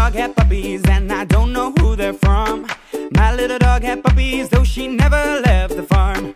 dog had puppies, and I don't know who they're from. My little dog had puppies, though she never left the farm.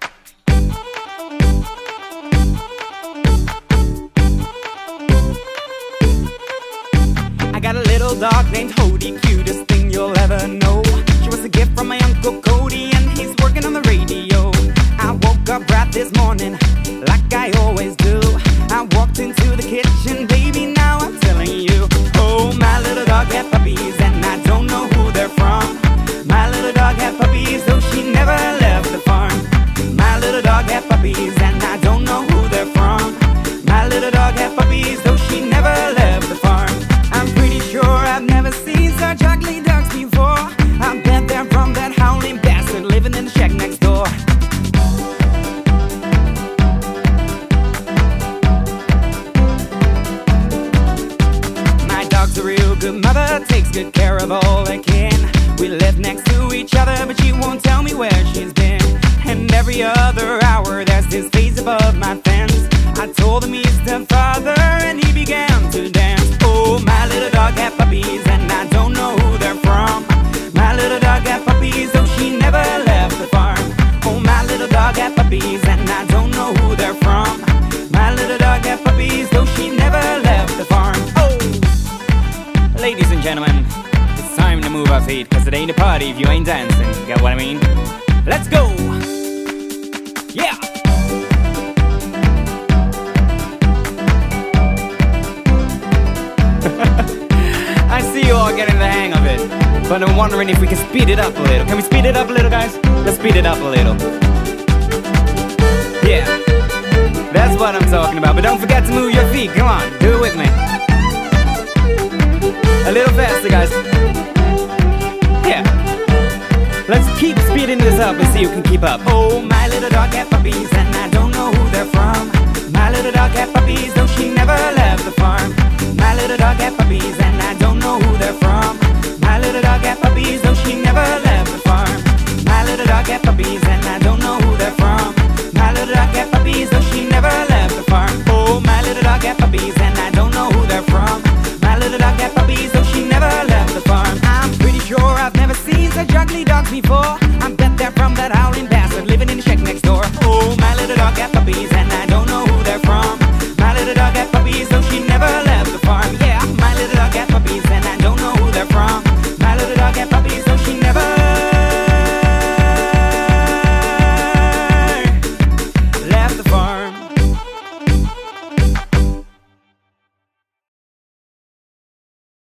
I got a little dog named Hody, cutest thing you'll ever know. She was a gift from my Uncle Cody, and he's working on the radio. I woke up right this morning, like I always do. I walked into the kitchen, baby, now I'm telling you. Oh, my little dog had puppies, and I don't know who they're from. My little dog had puppies, though she never left the farm. My little dog had puppies, and I don't know who they're from. My little dog had puppies, though she never left the farm. I'm pretty sure I've never seen such ugly dogs before. I bet they're from that howling bastard living in the shack next door. My dog's a real good mother, takes good care of all they can. We live next to each other, but she won't tell me where she's been. And every other hour there's this face above my fence. I told him he's the father, and he began to dance. Oh, my little dog had puppies, and I don't know who they're from. My little dog had puppies, though she never left the farm. Oh, my little dog had puppies, and I don't know who they're from. My little dog had puppies, though she never left the farm. Oh! Ladies and gentlemen, it's time to move our feet, cause it ain't a party if you ain't dancing. Get what I mean? Let's go! Yeah! I see you all getting the hang of it, but I'm wondering if we can speed it up a little. Can we speed it up a little, guys? Let's speed it up a little. Yeah, that's what I'm talking about. But don't forget to move your feet. Come on, do it with me. A little faster, guys. Yeah. Let's keep speeding this up and see who can keep up. Oh, my little dog had puppies, and I don't know who they're from. My little dog had puppies, though she never left the farm. My little dog had puppies, and I don't know who they're from. My little dog had puppies, though she never left the farm. My little dog had puppies,